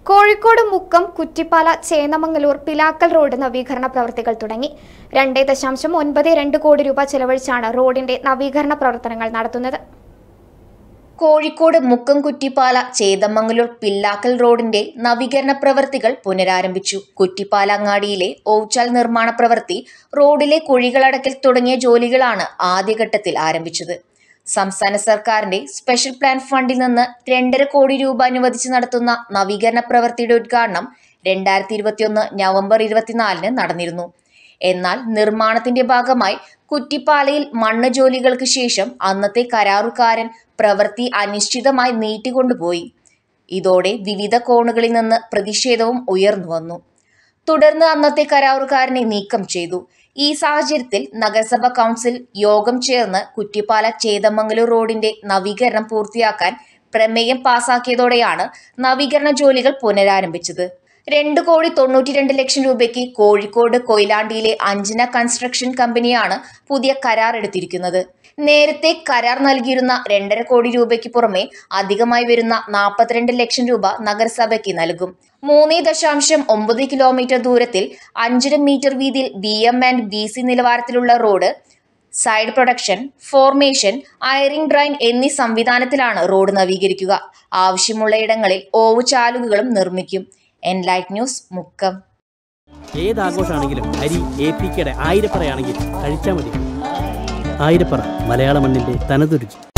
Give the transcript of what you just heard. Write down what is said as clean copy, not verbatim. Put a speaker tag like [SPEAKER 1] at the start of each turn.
[SPEAKER 1] Kozhikode Mukkam Kuttippala Chennamangalur Pilakkal road നവീകരണ പ്രവൃത്തികൾ തുടങ്ങി. 2.92 കോടി രൂപ ചെലവഴിച്ചാണ് റോഡിന്റെ നവീകരണ പ്രവർത്തനങ്ങൾ നടത്തുന്നത്.
[SPEAKER 2] കോഴിക്കോട് മുക്കം കുറ്റിപ്പാല ചേന്നമംഗലൂർ പിലാക്കൽ റോഡിന്റെ നവീകരണ പ്രവൃത്തികൾ പുനരാരംഭിച്ചു. കുറ്റിപ്പാല അങ്ങാടിയിലെ ഓവുചാൽ നിർമ്മാണ പ്രവൃത്തി, റോഡിലെ കുഴികളടക്കൽ തുടങ്ങിയ ജോലികളാണ് ആദ്യഘട്ടത്തിൽ ആരംഭിച്ചത്. സംസ്ഥാന സർക്കാരിന്റെ സ്പെഷ്യൽ പ്ലാൻ ഫണ്ടിൽ നിന്ന് 2.5 കോടി രൂപ അനുവദിച്ച് നടത്തുന്ന നവീകരണ പ്രവൃത്തിയുടെ ഉദ്ഘാടനം 2021 നവംബർ 24 നടന്നിരുന്നു. എന്നാൽ നിർമ്മാണത്തിന്റെ ഭാഗമായി കുറ്റിപ്പാലയിൽ മണ്ണ് ജോലികൾക്ക് ശേഷം അന്നത്തെ കരാറുകാരൻ പ്രവൃത്തി അനിശ്ചിതമായി നീട്ടിക്കൊണ്ടുപോയി. ഇതോടെ വിവിധ കോണുകളിൽ നിന്ന് പ്രതിഷേധവും ഉയർന്നു വന്നു. തുടർന്ന് അന്നത്തെ കരാറുകാരനെ നീക്കം ചെയ്തു. ഈ സാഹചര്യത്തിൽ നഗരസഭ കൗൺസിൽ യോഗം ചേർന്ന് കുറ്റിപ്പാല ചേന്നമംഗലൂർ റോഡിന്റെ നവീകരണം പൂർത്തിയാക്കാൻ പ്രമേയം പാസാക്കിയതോടെയാണ് നവീകരണ ജോലികൾ പുനരാരംഭിച്ചത്. 2,92,00,000 രൂപയ്ക്ക് കോഴിക്കോട് കൊയിലാണ്ടിയിലെ അഞ്ജന കൺസ്ട്രക്ഷൻ കമ്പനിയാണ് പുതിയ കരാർ എടുത്തിരിക്കുന്നത്. നേരത്തെ കരാർ നൽകിയിരുന്ന 2.5 കോടി രൂപയ്ക്ക് പുറമെ അധികമായി വരുന്ന 42 ലക്ഷം രൂപ നഗരസഭയ്ക്ക് നൽകും. 3.9 കിലോമീറ്റർ ദൂരത്തിൽ 5 മീറ്റർ വീതിയിൽ BM&BC നിലവാരത്തിലുള്ള റോഡ്, സൈഡ് പ്രൊട്ടക്ഷൻ, ഫോർമേഷൻ, അയറിംഗ് ഡ്രൈൻ എന്നീ സംവിധാനത്തിലാണ് റോഡ് നവീകരിക്കുക. ആവശ്യമുള്ള ഇടങ്ങളിൽ ഓവുചാലുകളും നിർമ്മിക്കും. Enlight news, Mukkam.
[SPEAKER 3] ഏതാഘോഷമാണെങ്കിലും അരി APKയുടെ ആയിരപ്പറയാണെങ്കിൽ കഴിച്ചാൽ മതി. ആയിരപ്പറ, മലയാള മണ്ണിന്റെ തനതുരുചി.